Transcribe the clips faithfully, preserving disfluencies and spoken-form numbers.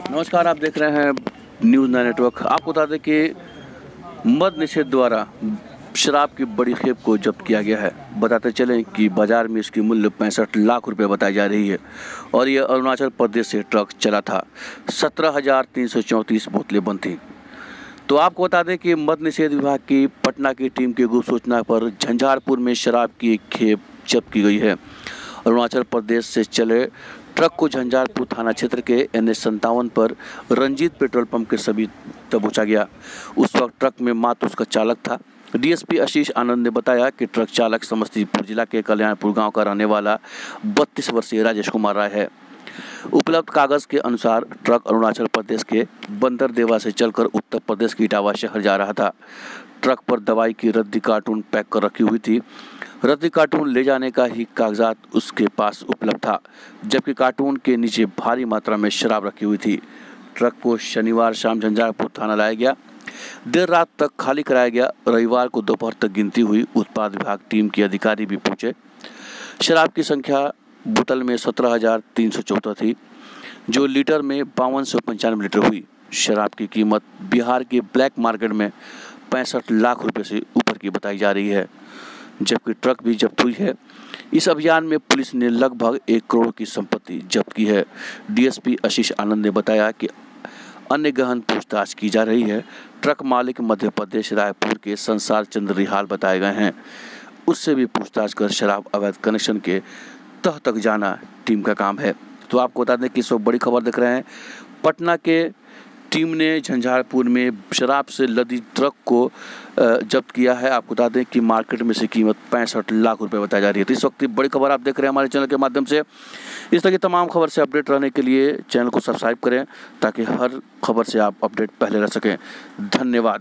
नमस्कार, आप देख रहे हैं न्यूज़ नाइन नेटवर्क। आपको बता दें कि मद निषेध द्वारा शराब की बड़ी खेप को जब्त किया गया है। बताते चलें कि बाजार में इसकी मूल्य पैंसठ लाख रुपए बताई जा रही है और यह अरुणाचल प्रदेश से ट्रक चला था। सत्रह हजार तीन सौ चौंतीस बोतलें बंद थीं। तो आपको बता दें कि मद निषेध विभाग की पटना की टीम की गुप्त सूचना पर झंझारपुर में शराब की एक खेप जब्त की गई है। अरुणाचल प्रदेश से चले ट्रक को झंझारपुर थाना क्षेत्र के एन एच संतावन पर रंजीत पेट्रोल पंप के समीप दबोचा गया। उस वक्त ट्रक में मात्र उसका चालक था। D S P Ashish Anand ने बताया कि ट्रक चालक समस्तीपुर जिला के कल्याणपुर गांव का रहने वाला बत्तीस वर्षीय राजेश कुमार राय है। उपलब्ध कागज के अनुसार ट्रक अरुणाचल प्रदेश के बंदरदेवा से चलकर उत्तर प्रदेश के इटावा शहर जा रहा था। ट्रक पर दवाई की रद्दी कार्टून पैक कर रखी हुई थी। रद्दी कार्टून ले जाने का ही कागजात उसके पास उपलब्ध था, जबकि कार्टून के नीचे भारी मात्रा में शराब रखी हुई थी। ट्रक को शनिवार शाम झंझारपुर थाना लाया गया। देर रात तक खाली कराया गया। रविवार को दोपहर तक गिनती हुई। उत्पाद विभाग टीम के अधिकारी भी पहुंचे। शराब की संख्या बोतल में सत्रह हजार तीन सौ चौदह थी, जो लीटर में बावन सौ पंचानवे लीटर हुई। शराब की कीमत बिहार के ब्लैक मार्केट में पैंसठ लाख रुपए से ऊपर की बताई जा रही है, जबकि ट्रक भी जब्त हुई है। इस अभियान में पुलिस ने लगभग एक करोड़ की संपत्ति जब्त की है। D S P Ashish Anand ने बताया कि अन्य गहन पूछताछ की जा रही है। ट्रक मालिक मध्य प्रदेश रायपुर के संसार चंद्र रिहाल बताए गए हैं। उससे भी पूछताछ कर शराब अवैध कनेक्शन के तह तक जाना टीम का काम है। तो आपको बता दें कि सब बड़ी खबर देख रहे हैं। पटना के टीम ने झंझारपुर में शराब से लदी ट्रक को जब्त किया है। आपको बता दें कि मार्केट में से कीमत पैंसठ लाख रुपए बताई जा रही है। तो इस वक्त बड़ी खबर आप देख रहे हैं हमारे चैनल के माध्यम से। इस तरह की तमाम खबर से अपडेट रहने के लिए चैनल को सब्सक्राइब करें, ताकि हर खबर से आप अपडेट पहले रह सकें। धन्यवाद।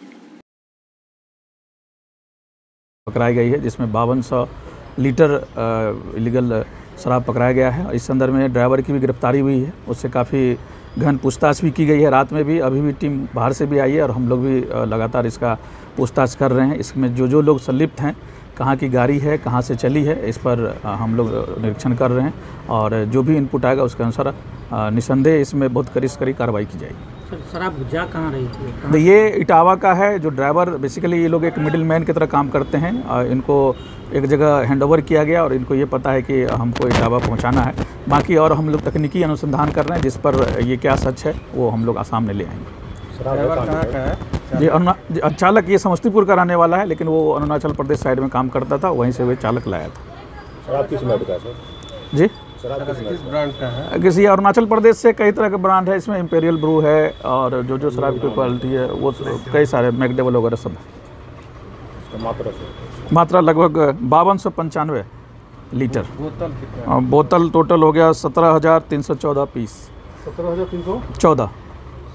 पकड़ाई गई है, जिसमें बावन सौ लीटर इलीगल शराब पकड़ाया गया है। इस संदर्भ में ड्राइवर की भी गिरफ्तारी हुई है। उससे काफ़ी गहन पूछताछ भी की गई है। रात में भी अभी भी टीम बाहर से भी आई है और हम लोग भी लगातार इसका पूछताछ कर रहे हैं। इसमें जो जो लोग संलिप्त हैं, कहाँ की गाड़ी है, कहाँ से चली है, इस पर हम लोग निरीक्षण कर रहे हैं और जो भी इनपुट आएगा उसके अनुसार निसंदेह इसमें बहुत कड़ी से कड़ी कार्रवाई की जाएगी। सर, शराब जा कहाँ रही थी? तो ये इटावा का है। जो ड्राइवर बेसिकली ये लोग एक मिडिल मैन की तरह काम करते हैं। इनको एक जगह हैंडओवर किया गया और इनको ये पता है कि हमको इटावा पहुंचाना है। बाकी और हम लोग तकनीकी अनुसंधान कर रहे हैं, जिस पर ये क्या सच है वो हम लोग सामने ले आएंगे। ड्राइवर कहाँ का है? जी अरुणा चालक ये समस्तीपुर का रहने वाला है, लेकिन वो अरुणाचल प्रदेश साइड में काम करता था, वहीं से वो चालक लाया था। शराब किस ब्रांड का है सर? जी शराब किस ब्रांड का है? किसी अरुणाचल प्रदेश से कई तरह के ब्रांड है। इसमें इंपेरियल ब्रू है और जो जो शराब की क्वालिटी है वो कई सारे मैकडेवल वगैरह सब है। मात्रा मात्रा लगभग बावन सौ पंचानवे लीटर। बोतल कितना? बोतल टोटल हो गया सत्रह हजार तीन सौ चौदह पीस। सत्रह हजार तीन सौ चौदह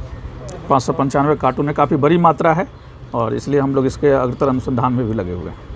पाँच सौ पंचानवे कार्टून है। काफ़ी बड़ी मात्रा है और इसलिए हम लोग इसके अग्रतर अनुसंधान में भी लगे हुए हैं।